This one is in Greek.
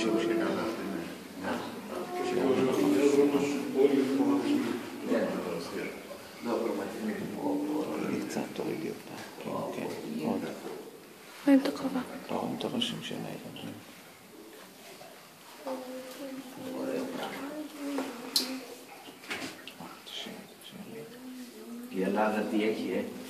και καλά. Και σηκώζουν όλοι οι μοναδισμοί. Iniziato le libertà. Ma mi toccava. No, non te lo funziona. Η Ελλάδα τι έχει,